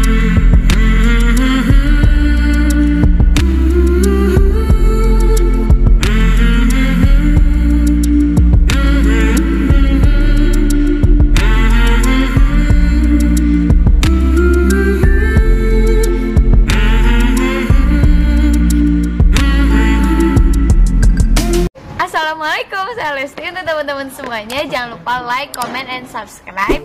Assalamualaikum, saya Lesti. Untuk teman-teman semuanya, jangan lupa like, comment, and subscribe.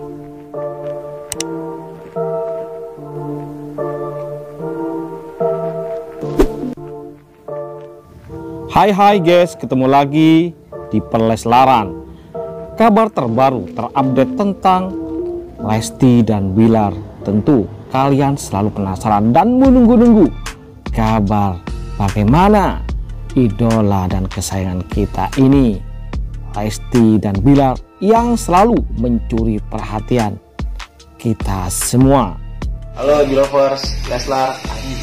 Hai guys, ketemu lagi di Perleslaran. Kabar terbaru terupdate tentang Lesti dan Bilar. Tentu kalian selalu penasaran dan menunggu-nunggu kabar bagaimana idola dan kesayangan kita ini, Lesti dan Bilar, yang selalu mencuri perhatian kita semua. Halo Bilovers, Leslar.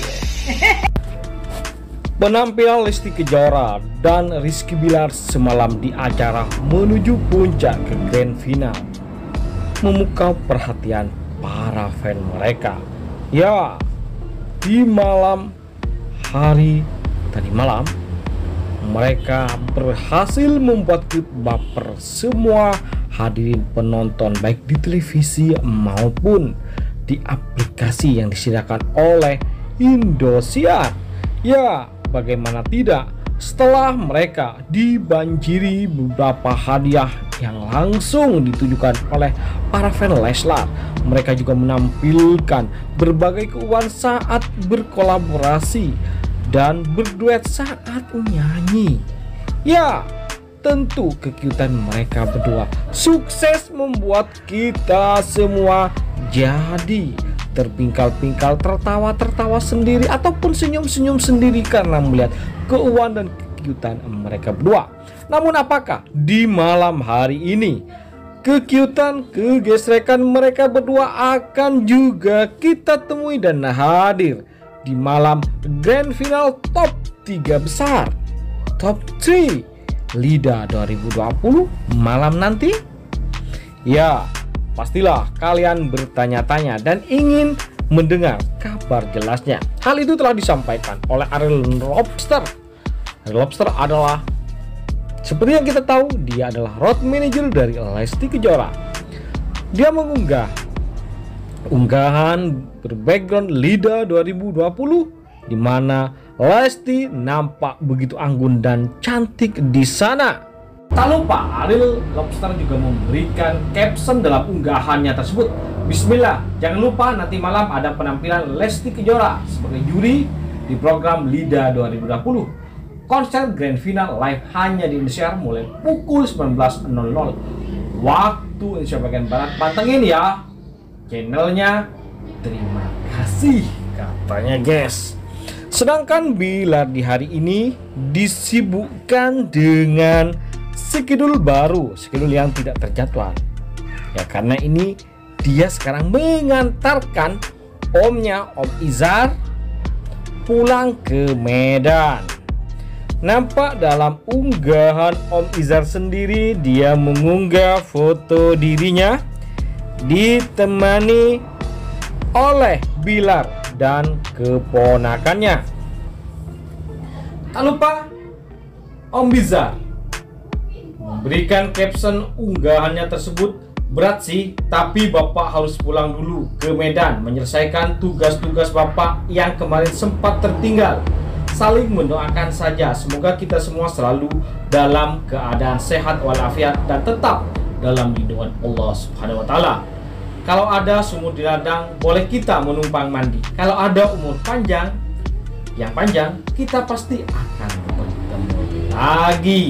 Penampilan Lesti Kejora dan Rizky Bilar semalam di acara menuju puncak ke grand final memukau perhatian para fan mereka. Ya, di malam hari tadi malam mereka berhasil membuat klip baper semua hadirin penonton, baik di televisi maupun di aplikasi yang disediakan oleh Indosiar. Ya, bagaimana tidak, setelah mereka dibanjiri beberapa hadiah yang langsung ditujukan oleh para fan Leslar, mereka juga menampilkan berbagai keuangan saat berkolaborasi dan berduet saat nyanyi. Ya, tentu kekiutan mereka berdua sukses membuat kita semua jadi terpingkal-pingkal, tertawa-tertawa sendiri ataupun senyum-senyum sendiri karena melihat keuangan dan kekiutan mereka berdua. Namun apakah di malam hari ini kekiutan, kegesrekan mereka berdua akan juga kita temui dan hadir di malam grand final top 3 besar, top 3 LIDA 2020 malam nanti? Ya, pastilah kalian bertanya-tanya dan ingin mendengar kabar jelasnya. Hal itu telah disampaikan oleh Ariel Lobster. Ariel Lobster adalah, seperti yang kita tahu, dia adalah road manager dari Lesti Kejora. Dia mengunggah unggahan berbackground LIDA 2020 di mana Lesti nampak begitu anggun dan cantik di sana. Tak lupa Ariel Lobster juga memberikan caption dalam unggahannya tersebut. Bismillah, jangan lupa nanti malam ada penampilan Lesti Kejora sebagai juri di program LIDA 2020. Konser grand final live hanya di Indosiar mulai pukul 19.00 waktu Indonesia bagian Barat. Pantengin ya channelnya. Terima kasih, katanya guys. Sedangkan Bilar di hari ini disibukkan dengan skedul baru, skedul yang tidak terjadwal. Ya, karena ini dia sekarang mengantarkan omnya, Om Izar, pulang ke Medan. Nampak dalam unggahan Om Izar sendiri, dia mengunggah foto dirinya ditemani oleh Bilar dan keponakannya. Tak lupa Om Bizar memberikan caption unggahannya tersebut, berat sih, tapi Bapak harus pulang dulu ke Medan menyelesaikan tugas-tugas Bapak yang kemarin sempat tertinggal. Saling mendoakan saja, semoga kita semua selalu dalam keadaan sehat walafiat dan tetap dalam lindungan Allah Subhanahu wa Ta'ala. Kalau ada sumur di ladang, boleh kita menumpang mandi. Kalau ada umur panjang, yang panjang, kita pasti akan bertemu lagi.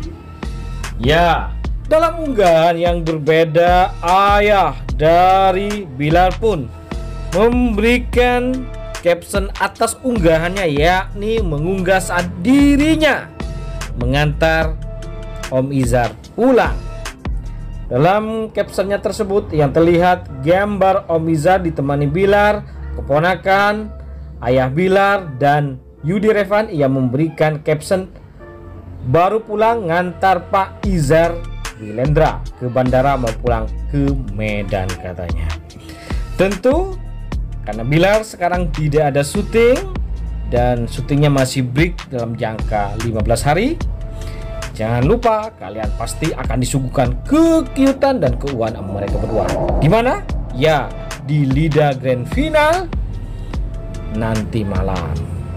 Ya, dalam unggahan yang berbeda, ayah dari Bilar pun memberikan caption atas unggahannya, yakni mengunggah saat dirinya mengantar Om Izar pulang. Dalam captionnya tersebut yang terlihat gambar Om Izar ditemani Bilar, keponakan, ayah Bilar, dan Yudi Revan. Ia memberikan caption, baru pulang ngantar Pak Izar Wilendra ke bandara, mau pulang ke Medan katanya. Tentu Karena Bilar sekarang tidak ada syuting dan syutingnya masih break dalam jangka 15 hari. Jangan lupa kalian pasti akan disuguhkan kekiutan dan keuangan mereka berdua. Di mana? Ya, di Lida Grand Final nanti malam.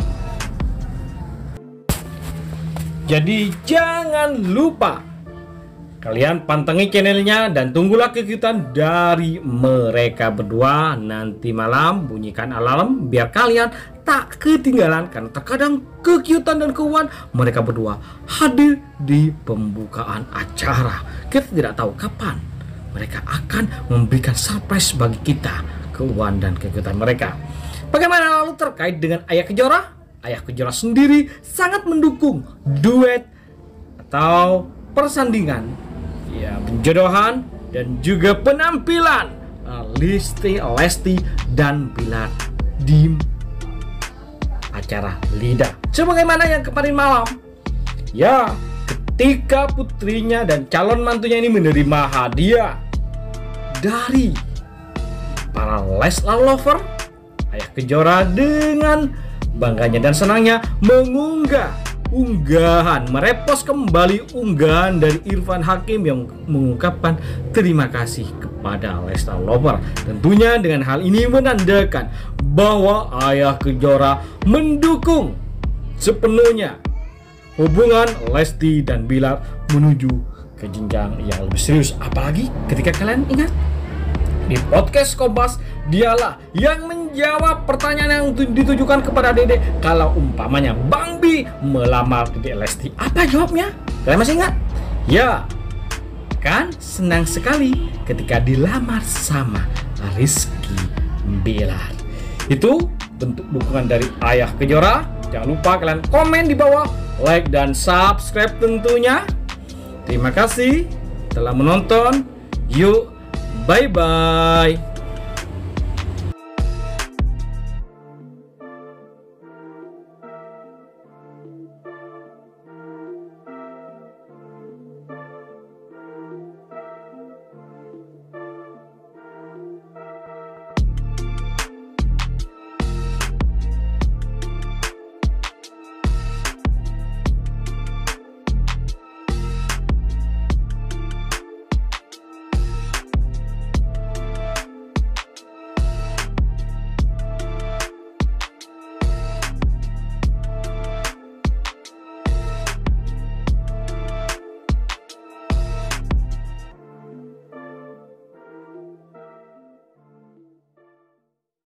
Jadi jangan lupa kalian pantengin channelnya dan tunggulah kejutan dari mereka berdua nanti malam. Bunyikan alarm biar kalian tak ketinggalan, karena terkadang kejutan dan keuangan mereka berdua hadir di pembukaan acara. Kita tidak tahu kapan mereka akan memberikan surprise bagi kita, keuangan dan kejutan mereka. Bagaimana lalu terkait dengan Ayah Kejora? Ayah Kejora sendiri sangat mendukung duet atau persandingan, ya, penjodohan dan juga penampilan Lesti dan Bilar di acara Lida. Sebagaimana yang kemarin malam, ya, ketika putrinya dan calon mantunya ini menerima hadiah dari para Leslar lover, Ayah Kejora dengan bangganya dan senangnya mengunggah unggahan, merepost kembali unggahan dari Irfan Hakim yang mengungkapkan terima kasih kepada Leslar lover. Tentunya dengan hal ini menandakan bahwa Ayah Kejora mendukung sepenuhnya hubungan Lesti dan Bilar menuju ke jenjang yang lebih serius. Apalagi ketika kalian ingat di podcast Kompas, dialah yang menjawab pertanyaan yang ditujukan kepada Dede kalau umpamanya Bang Bi melamar Dede Lesti. Apa jawabnya? Kalian masih ingat? Ya, kan senang sekali ketika dilamar sama Rizky Bilar. Itu bentuk dukungan dari Ayah Kejora. Jangan lupa kalian komen di bawah, like dan subscribe tentunya. Terima kasih telah menonton. Yuk, bye-bye.